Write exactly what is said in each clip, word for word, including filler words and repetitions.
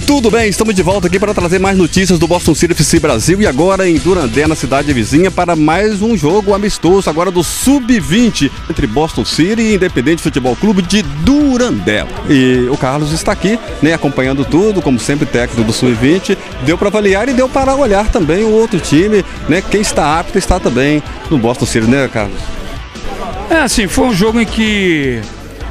Tudo bem, estamos de volta aqui para trazer mais notícias do Boston City F C Brasil e agora em Durandé, na cidade vizinha, para mais um jogo amistoso agora do sub vinte entre Boston City e Independente Futebol Clube de Durandé. E o Carlos está aqui, né, acompanhando tudo, como sempre técnico do sub vinte, deu para avaliar e deu para olhar também o outro time, né, quem está apto está também no Boston City, né, Carlos? É assim, foi um jogo em que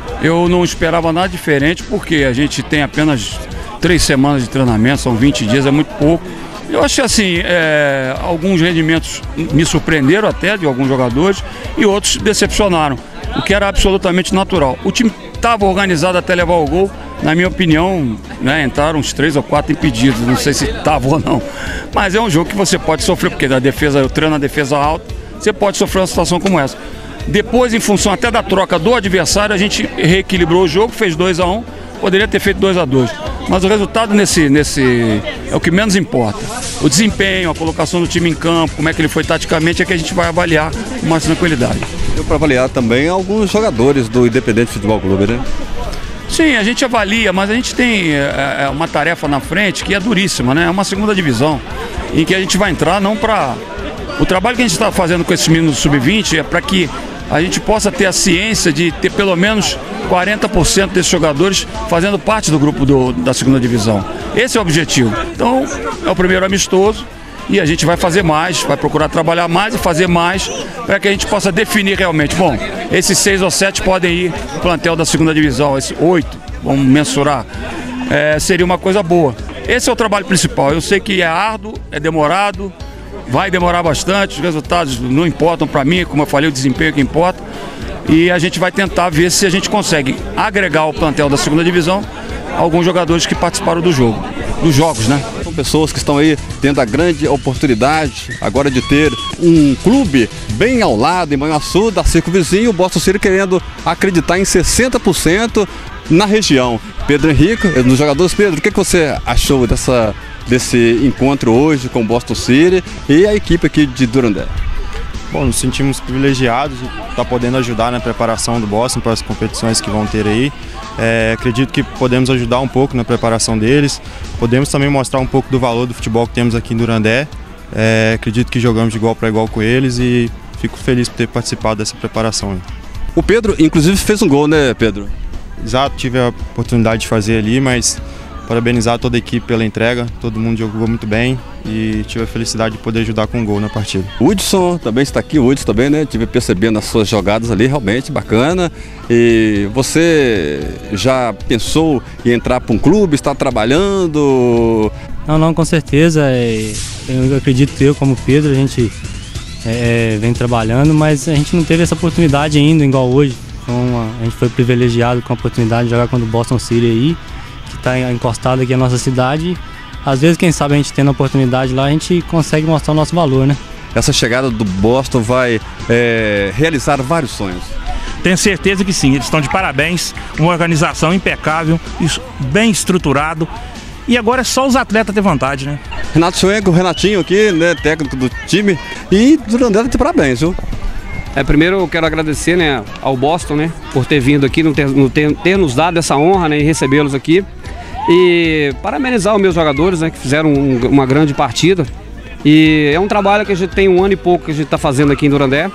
eu não esperava nada diferente, porque a gente tem apenas três semanas de treinamento, são vinte dias, é muito pouco. Eu acho que assim, é, alguns rendimentos me surpreenderam até, de alguns jogadores, e outros decepcionaram, o que era absolutamente natural. O time estava organizado até levar o gol, na minha opinião, né, entraram uns três ou quatro impedidos, não sei se estava ou não. Mas é um jogo que você pode sofrer, porque da defesa, eu treino na defesa alta, você pode sofrer uma situação como essa. Depois, em função até da troca do adversário, a gente reequilibrou o jogo, fez dois a um, poderia ter feito dois a dois. Mas o resultado nesse, nesse é o que menos importa. O desempenho, a colocação do time em campo, como é que ele foi taticamente, é que a gente vai avaliar com mais tranquilidade. Deu para avaliar também alguns jogadores do Independente Futebol Clube, né? Sim, a gente avalia, mas a gente tem é, uma tarefa na frente que é duríssima, né? É uma segunda divisão, em que a gente vai entrar não para... O trabalho que a gente está fazendo com esses meninos do sub vinte é para que a gente possa ter a ciência de ter pelo menos quarenta por cento desses jogadores fazendo parte do grupo do, da segunda divisão. Esse é o objetivo. Então, é o primeiro amistoso e a gente vai fazer mais, vai procurar trabalhar mais e fazer mais para que a gente possa definir realmente. Bom, esses seis ou sete podem ir para o plantel da segunda divisão, esses oito, vamos mensurar, é, seria uma coisa boa. Esse é o trabalho principal. Eu sei que é árduo, é demorado, vai demorar bastante, os resultados não importam para mim, como eu falei, o desempenho é que importa. E a gente vai tentar ver se a gente consegue agregar ao plantel da segunda divisão alguns jogadores que participaram do jogo, dos jogos, né? São pessoas que estão aí tendo a grande oportunidade agora de ter um clube bem ao lado, em Manhuaçu, da Circo Vizinho, o Boston City querendo acreditar em sessenta por cento na região. Pedro Henrique, um dos jogadores. Pedro, o que você achou dessa, desse encontro hoje com o Boston City e a equipe aqui de Durandé? Bom, nos sentimos privilegiados de estar podendo ajudar na preparação do Boston para as competições que vão ter aí. É, acredito que podemos ajudar um pouco na preparação deles, podemos também mostrar um pouco do valor do futebol que temos aqui em Durandé. É, acredito que jogamos de igual para igual com eles e fico feliz por ter participado dessa preparação aí. O Pedro, inclusive, fez um gol, né, Pedro? Exato, tive a oportunidade de fazer ali, mas parabenizar toda a equipe pela entrega, todo mundo jogou muito bem e tive a felicidade de poder ajudar com um gol na partida. O Hudson também está aqui, o Hudson também, né? Tive percebendo as suas jogadas ali, realmente bacana. E você já pensou em entrar para um clube, está trabalhando? Não, não, com certeza. É, eu acredito que eu, como Pedro, a gente é, vem trabalhando, mas a gente não teve essa oportunidade ainda, igual hoje. Então, a gente foi privilegiado com a oportunidade de jogar contra o Boston City aí, que está encostado aqui na nossa cidade. Às vezes, quem sabe, a gente tendo a oportunidade lá, a gente consegue mostrar o nosso valor, né? Essa chegada do Boston vai é, realizar vários sonhos. Tenho certeza que sim, eles estão de parabéns, uma organização impecável, bem estruturado. E agora é só os atletas ter vontade, né? Renato Schwenk, o Renatinho aqui, né, técnico do time, e Durandé de parabéns, viu? É, primeiro eu quero agradecer, né, ao Boston, né, por ter vindo aqui, no ter, no ter, ter nos dado essa honra, né, e recebê-los aqui. E parabenizar os meus jogadores, né, que fizeram um, uma grande partida. E é um trabalho que a gente tem um ano e pouco que a gente está fazendo aqui em Durandé.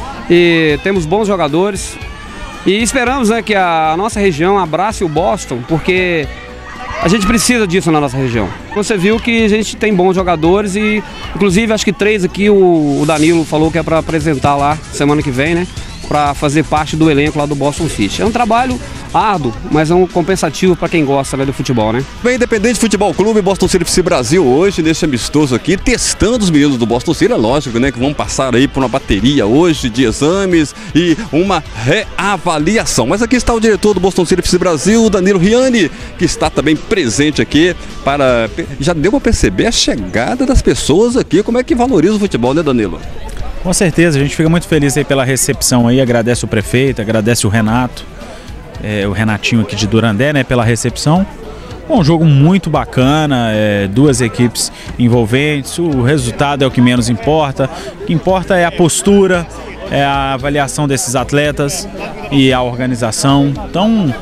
E temos bons jogadores. E esperamos, né, que a nossa região abrace o Boston, porque a gente precisa disso na nossa região. Você viu que a gente tem bons jogadores e, inclusive, acho que três aqui o, o Danilo falou que é para apresentar lá semana que vem, né? Para fazer parte do elenco lá do Boston City. É um trabalho árduo, mas é um compensativo para quem gosta, né, do futebol, né? Bem, Independente Futebol Clube Boston City F C Brasil hoje, nesse amistoso aqui, testando os meninos do Boston City, é lógico, né, que vão passar aí por uma bateria hoje de exames e uma reavaliação. Mas aqui está o diretor do Boston City F C Brasil, Danilo Riani, que está também presente aqui para... Já deu para perceber a chegada das pessoas aqui, como é que valoriza o futebol, né, Danilo? Com certeza, a gente fica muito feliz aí pela recepção aí, agradece o prefeito, agradece o Renato, é, o Renatinho aqui de Durandé, né, pela recepção. Um jogo muito bacana, é, duas equipes envolventes, o resultado é o que menos importa, o que importa é a postura, é a avaliação desses atletas e a organização. Então,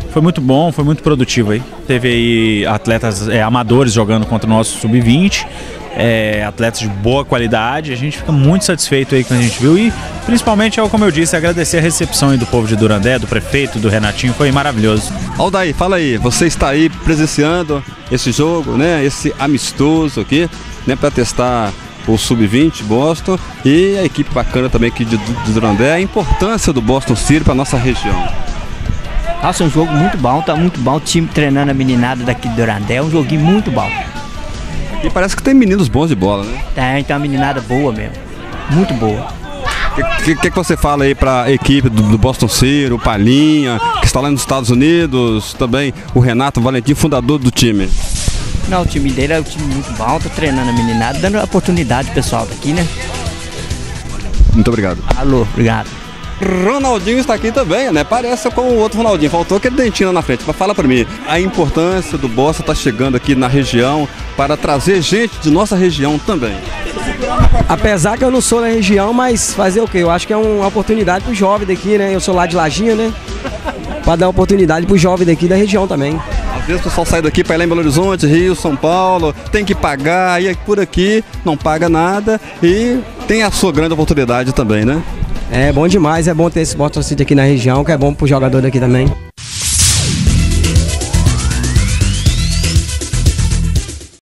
Foi muito bom, foi muito produtivo aí. Teve aí atletas é, amadores jogando contra o nosso sub vinte, é, atletas de boa qualidade. A gente fica muito satisfeito aí quando a gente viu e principalmente, como eu disse, agradecer a recepção aí do povo de Durandé, do prefeito, do Renatinho, foi maravilhoso. Aldair, fala aí, você está aí presenciando esse jogo, né? Esse amistoso aqui, né? Para testar o sub vinte Boston e a equipe bacana também aqui de, de Durandé, a importância do Boston City para nossa região. Nossa, é um jogo muito bom, tá muito bom. O time treinando a meninada daqui de Durandé, é um joguinho muito bom. E parece que tem meninos bons de bola, né? Tem, tem uma meninada boa mesmo, muito boa. O que, que, que você fala aí para a equipe do, do Boston City, o Palinha, que está lá nos Estados Unidos, também o Renato Valentim, fundador do time? Não, o time dele é um time muito bom, tá treinando a meninada, dando oportunidade pro pessoal daqui, né? Muito obrigado. Alô, obrigado. Ronaldinho está aqui também, né? Parece com o outro Ronaldinho, faltou aquele dentinho na frente. Mas fala para mim, a importância do Boston estar chegando aqui na região para trazer gente de nossa região também. Apesar que eu não sou da região, mas fazer o quê? Eu acho que é uma oportunidade pro jovem daqui, né? Eu sou lá de Lajinha, né? Para dar oportunidade pro jovem daqui da região também. Às vezes o pessoal sai daqui para ir lá em Belo Horizonte, Rio, São Paulo, tem que pagar, e por aqui não paga nada e tem a sua grande oportunidade também, né? É bom demais, é bom ter esse Boston City aqui na região, que é bom pro jogador daqui também.